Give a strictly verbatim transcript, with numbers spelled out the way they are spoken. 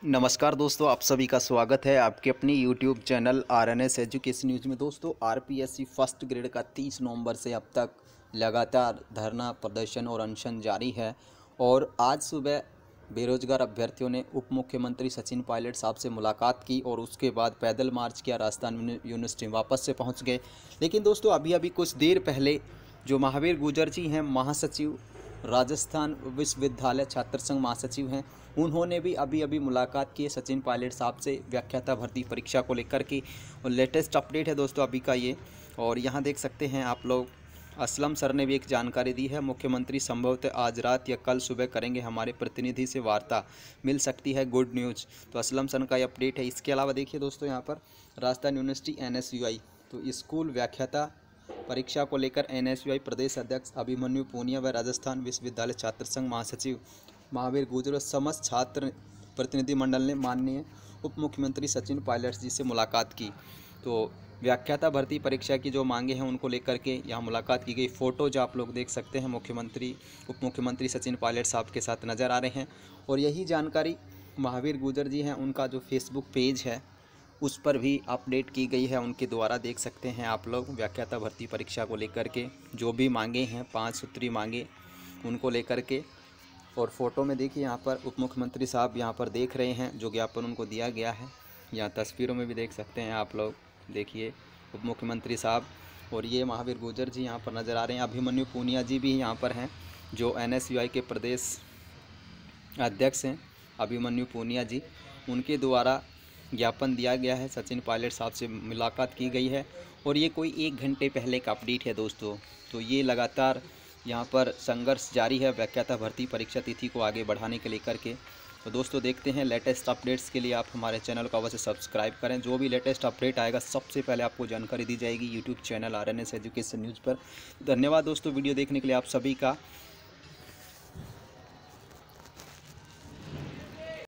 नमस्कार दोस्तों, आप सभी का स्वागत है आपके अपनी YouTube channel R N S education news में। दोस्तों, R P S C first grade का तीस नवंबर से अब तक लगातार धरना प्रदर्शन और अनशन जारी है। और आज सुबह बेरोजगार अभ्यर्थियों ने उप मुख्यमंत्री सचिन पायलट साहब से मुलाकात की और उसके बाद पैदल मार्च किया, राजस्थान यूनिवर्सिटी वापस से पहुंच गए। लेकिन दोस्तों, अभी अभी कुछ देर पहले जो महावीर गुर्जर जी हैं, महासचिव राजस्थान विश्वविद्यालय छात्र संघ महासचिव हैं, उन्होंने भी अभी अभी मुलाकात की है सचिन पायलट साहब से व्याख्याता भर्ती परीक्षा को लेकर के। और लेटेस्ट अपडेट है दोस्तों अभी का ये। और यहाँ देख सकते हैं आप लोग, असलम सर ने भी एक जानकारी दी है, मुख्यमंत्री संभवतः आज रात या कल सुबह करेंगे, हमारे प्रतिनिधि से वार्ता, मिल सकती है गुड न्यूज़। तो असलम सर का ये अपडेट है। इसके अलावा देखिए दोस्तों, यहाँ पर Rajasthan university N S U I तो स्कूल व्याख्याता परीक्षा को लेकर एन एस यू आई प्रदेश अध्यक्ष अभिमन्यु पूनिया व राजस्थान विश्वविद्यालय छात्र संघ महासचिव महावीर गुर्जर समस्त छात्र प्रतिनिधिमंडल ने माननीय उप मुख्यमंत्री सचिन पायलट जी से मुलाकात की। तो व्याख्याता भर्ती परीक्षा की जो मांगे हैं उनको लेकर के यहाँ मुलाकात की गई। फ़ोटो जो आप लोग देख सकते हैं, मुख्यमंत्री उप मुख्यमंत्री सचिन पायलट साहब के साथ नज़र आ रहे हैं। और यही जानकारी महावीर गुर्जर जी हैं, उनका जो फेसबुक पेज है उस पर भी अपडेट की गई है, उनके द्वारा देख सकते हैं आप लोग। व्याख्याता भर्ती परीक्षा को लेकर के जो भी मांगे हैं, पाँच सूत्री मांगे, उनको लेकर के। और फ़ोटो में देखिए, यहाँ पर उप मुख्यमंत्री साहब यहाँ पर देख रहे हैं जो ज्ञापन उनको दिया गया है। यहाँ तस्वीरों में भी देख सकते हैं आप लोग, देखिए उप मुख्यमंत्री साहब। और ये महावीर गुर्जर जी यहाँ पर नज़र आ रहे हैं। अभिमन्यु पूनिया जी भी यहाँ पर हैं, जो एन एस यू आई के प्रदेश अध्यक्ष हैं, अभिमन्यु पूनिया जी। उनके द्वारा ज्ञापन दिया गया है, सचिन पायलट साहब से मुलाकात की गई है। और ये कोई एक घंटे पहले का अपडेट है दोस्तों। तो ये लगातार यहाँ पर संघर्ष जारी है व्याख्याता भर्ती परीक्षा तिथि को आगे बढ़ाने के लेकर के। तो दोस्तों, देखते हैं लेटेस्ट अपडेट्स के लिए आप हमारे चैनल को अवश्य सब्सक्राइब करें। जो भी लेटेस्ट अपडेट आएगा सबसे पहले आपको जानकारी दी जाएगी YouTube channel R N S education news पर। धन्यवाद दोस्तों वीडियो देखने के लिए आप सभी का।